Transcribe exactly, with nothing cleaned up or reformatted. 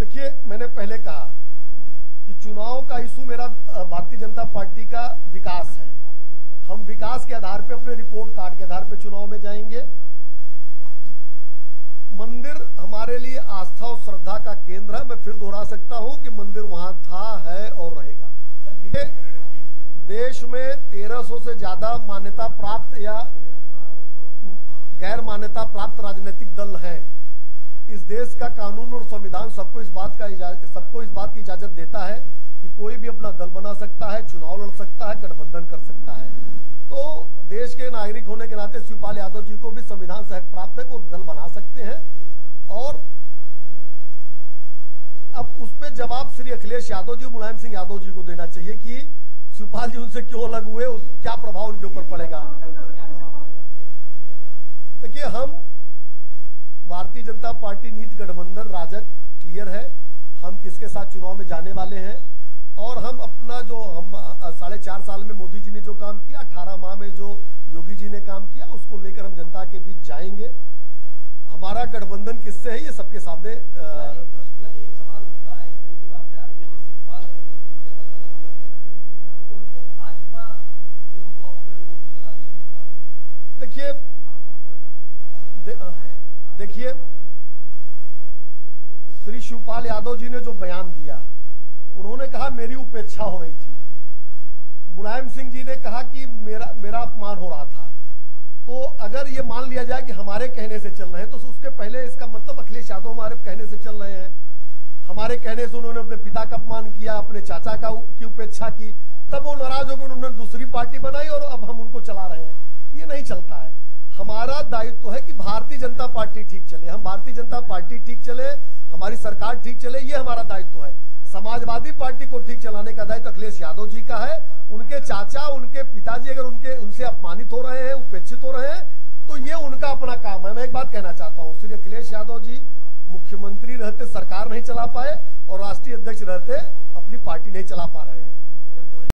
देखिए, मैंने पहले कहा कि चुनाव का इशू मेरा भारतीय जनता पार्टी का विकास है। हम विकास के आधार पे, अपने रिपोर्ट कार्ड के आधार पे चुनाव में जाएंगे। मंदिर हमारे लिए आस्था और श्रद्धा का केंद्र है। मैं फिर दोहरा सकता हूं कि मंदिर वहां था, है और रहेगा। देश में तेरह सौ से ज्यादा मान्यता प्राप्त या गैर मान्यता प्राप्त राजनीतिक दल हैं। इस देश का कानून और संविधान सबको इस बात का इजाजत सबको इस बात की इजाजत देता है कि कोई भी अपना दल बना सकता है, चुनाव लड़ सकता है, गठबंधन कर सकता है। तो देश के नागरिक होने के नाते शिवपाल यादव जी को भी संविधान से हक प्राप्त है, वो दल बना सकते हैं। और अब उस पर जवाब श्री अखिलेश यादव जी, मुलायम सिंह यादव जी को देना चाहिए कि शिवपाल जी उनसे क्यों अलग हुए, उस क्या प्रभाव उनके ऊपर पड़ेगा। देखिए, हम भारतीय जनता पार्टी नीट गठबंधन राजग क्लियर है, हम किसके साथ चुनाव में जाने वाले हैं। और हम अपना जो हम साढ़े चार साल में मोदी जी ने जो काम किया, अठारह माह में जो योगी जी ने काम किया, उसको लेकर हम जनता के बीच जाएंगे। हमारा गठबंधन किससे है, ये सबके सामने आ, एक सवाल उठता है, इस तरह की बातें आ रही है कि शिवपाल अगर उनसे अलग हुए हैं, उनको भाजपा जो उनको अपने रिमोट से चला रही है शिवपाल। देखिए दे, देखिए श्री शिवपाल यादव जी ने जो बयान दिया, उन्होंने कहा मेरी उपेक्षा हो रही थी। मुलायम सिंह जी ने कहा कि मेरा मेरा अपमान हो रहा था। तो अगर ये मान लिया जाए कि हमारे कहने से चल रहे हैं, तो उसके पहले इसका मतलब अखिलेश यादव हमारे कहने से चल रहे हैं। हमारे कहने से उन्होंने अपने पिता का अपमान किया, अपने चाचा का की उपेक्षा की, तब वो नाराज हो गए, उन्होंने दूसरी पार्टी बनाई और अब हम उनको चला रहे हैं। ये नहीं चलता है। हमारा दायित्व तो है कि भारतीय जनता पार्टी ठीक चले, हम भारतीय जनता पार्टी ठीक चले, हमारी सरकार ठीक चले, ये हमारा दायित्व है। समाजवादी पार्टी को ठीक चलाने का दायित्व अखिलेश यादव जी का है। उनके चाचा, उनके पिताजी अगर उनके उनसे अपमानित हो रहे हैं, उपेक्षित हो रहे हैं, तो ये उनका अपना काम है। मैं एक बात कहना चाहता हूँ, श्री अखिलेश यादव जी मुख्यमंत्री रहते सरकार नहीं चला पाए और राष्ट्रीय अध्यक्ष रहते अपनी पार्टी नहीं चला पा रहे हैं।